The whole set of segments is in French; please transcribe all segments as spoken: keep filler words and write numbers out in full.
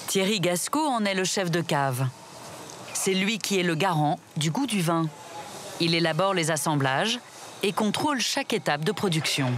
Thierry Gascot en est le chef de cave. C'est lui qui est le garant du goût du vin. Il élabore les assemblages et contrôle chaque étape de production.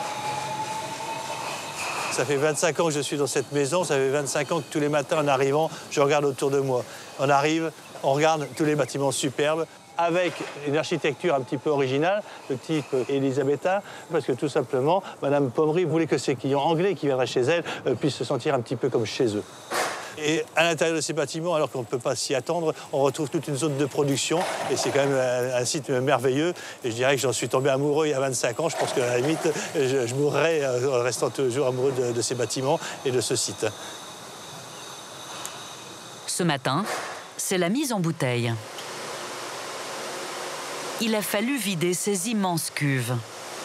Ça fait vingt-cinq ans que je suis dans cette maison, ça fait vingt-cinq ans que tous les matins en arrivant, je regarde autour de moi. On arrive, on regarde tous les bâtiments superbes, avec une architecture un petit peu originale, de type élisabétain, parce que tout simplement, Madame Pommery voulait que ses clients anglais qui viendraient chez elle euh, puissent se sentir un petit peu comme chez eux. Et à l'intérieur de ces bâtiments, alors qu'on ne peut pas s'y attendre, on retrouve toute une zone de production. Et c'est quand même un, un site merveilleux. Et je dirais que j'en suis tombé amoureux il y a vingt-cinq ans. Je pense qu'à la limite, je, je mourrais en restant toujours amoureux de, de ces bâtiments et de ce site. Ce matin, c'est la mise en bouteille. Il a fallu vider ces immenses cuves.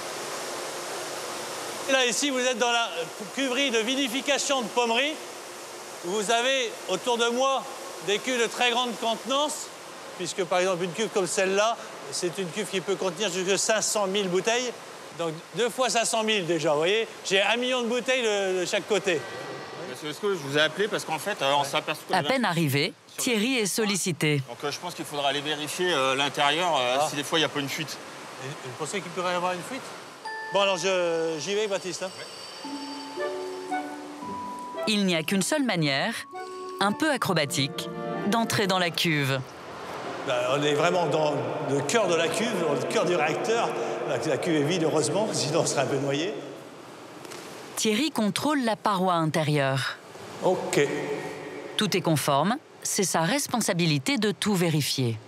Et là, ici, vous êtes dans la cuverie de vinification de Pommery. Vous avez autour de moi des cuves de très grande contenance, puisque par exemple une cuve comme celle-là, c'est une cuve qui peut contenir jusqu'à cinq cent mille bouteilles. Donc deux fois cinq cent mille déjà, vous voyez. J'ai un million de bouteilles de, de chaque côté. Monsieur Lescaut, je vous ai appelé parce qu'en fait, euh, on s'aperçoit... À peine arrivé, Thierry est sollicité. Donc euh, je pense qu'il faudra aller vérifier euh, l'intérieur, euh, ah. si des fois il n'y a pas une fuite. Et vous pensez qu'il pourrait y avoir une fuite? Bon alors j'y vais, Baptiste. Hein. Ouais. Il n'y a qu'une seule manière, un peu acrobatique, d'entrer dans la cuve. Ben, on est vraiment dans le cœur de la cuve, dans le cœur du réacteur. La, la cuve est vide, heureusement, sinon on serait un peu noyé. Thierry contrôle la paroi intérieure. OK. Tout est conforme, c'est sa responsabilité de tout vérifier.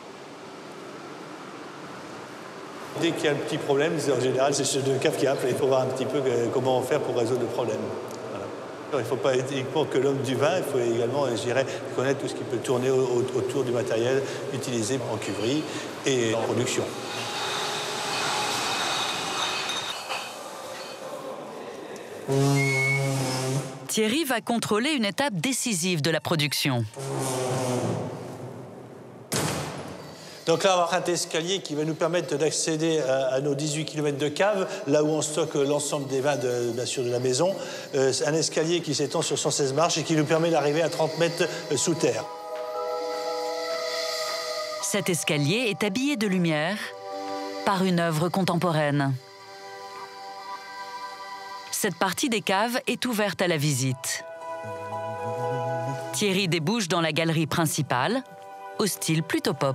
Dès qu'il y a un petit problème, en général, c'est ce de cave qui appelle. Il faut voir un petit peu comment faire pour résoudre le problème. Il ne faut pas être uniquement que l'homme du vin, il faut également, je dirais, connaître tout ce qui peut tourner autour du matériel utilisé en cuverie et en production. Thierry va contrôler une étape décisive de la production. Donc là, on va avoir un escalier qui va nous permettre d'accéder à, à nos dix-huit kilomètres de cave, là où on stocke l'ensemble des vins de, bien sûr, de la maison. Euh, c'est un escalier qui s'étend sur cent seize marches et qui nous permet d'arriver à trente mètres sous terre. Cet escalier est habillé de lumière par une œuvre contemporaine. Cette partie des caves est ouverte à la visite. Thierry débouche dans la galerie principale, au style plutôt pop.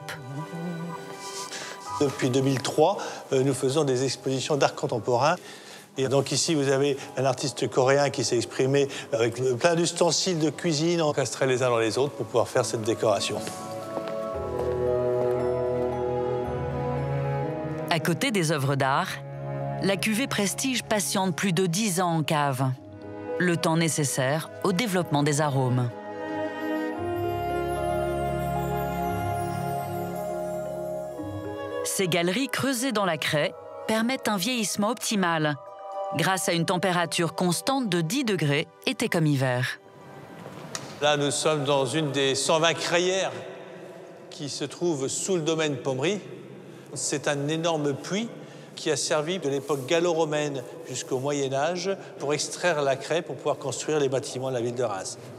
Depuis deux mille trois, euh, nous faisons des expositions d'art contemporain. Et donc ici, vous avez un artiste coréen qui s'est exprimé avec plein d'ustensiles de cuisine encastrés les uns dans les autres pour pouvoir faire cette décoration. À côté des œuvres d'art, la cuvée Prestige patiente plus de dix ans en cave. Le temps nécessaire au développement des arômes. Ces galeries creusées dans la craie permettent un vieillissement optimal grâce à une température constante de dix degrés, été comme hiver. Là, nous sommes dans une des cent vingt crayères qui se trouve sous le domaine Pommery. C'est un énorme puits qui a servi de l'époque gallo-romaine jusqu'au Moyen-Âge pour extraire la craie pour pouvoir construire les bâtiments de la ville de Reims.